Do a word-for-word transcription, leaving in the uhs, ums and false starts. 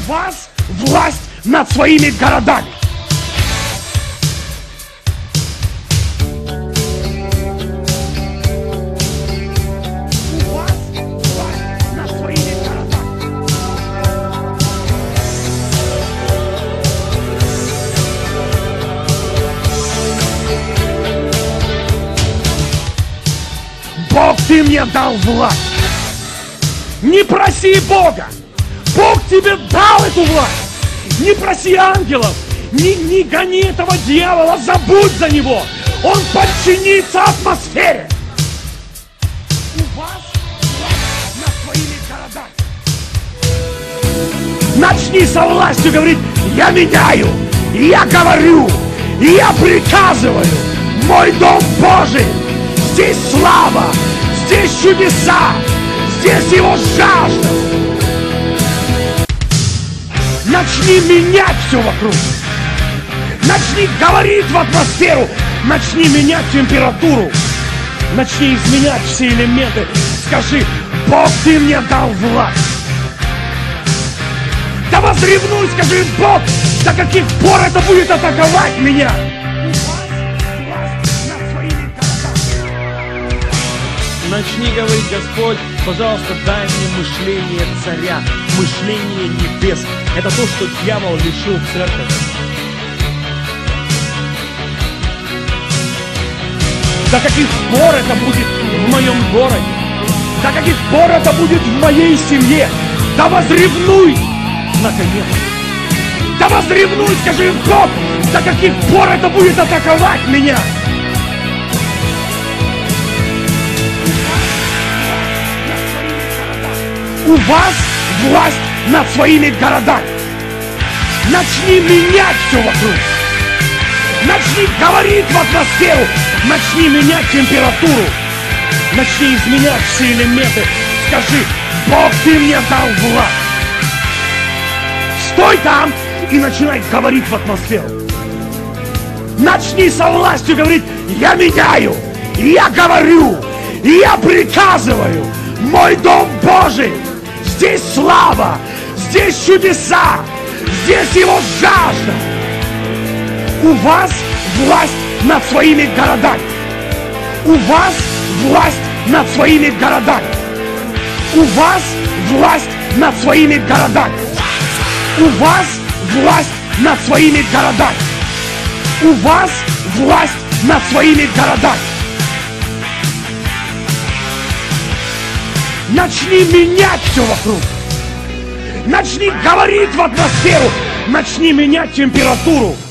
вас власть над своими городами. У вас власть над своими городами. Бог, ты мне дал власть. Не проси Бога. Бог тебе дал эту власть. Не проси ангелов. Не, не гони этого дьявола. Забудь за него. Он подчинится атмосфере. У вас власть над своими городами. Начни со властью говорить: я меняю, я говорю, я приказываю. Мой дом Божий. Здесь слава, здесь чудеса, здесь его жажда. Начни менять все вокруг. Начни говорить в атмосферу. Начни менять температуру. Начни изменять все элементы. Скажи: Бог, ты мне дал власть. Да возревнуй, скажи: Бог, до каких пор это будет атаковать меня? Начни говорить: Господь, пожалуйста, дай мне мышление царя, мышление небес. Это то, что дьявол лишил церковь. До каких пор это будет в моем городе? До каких пор это будет в моей семье? Да возревнуй, наконец. Да возревнуй, скажи: Бог, до каких пор это будет атаковать меня? У вас власть над своими городами. Начни менять все вокруг. Начни говорить в атмосферу. Начни менять температуру. Начни изменять все элементы. Скажи: Бог, ты мне дал власть. Стой там и начинай говорить в атмосферу. Начни со властью говорить: я меняю, я говорю, я приказываю. Мой дом Божий. Здесь слава, здесь чудеса, здесь его жажда. У вас власть над своими городами. У вас власть над своими городами. У вас власть над своими городами. У вас власть над своими городами. У вас власть над своими городами. Начни менять все вокруг. Начни говорить в атмосферу. Начни менять температуру.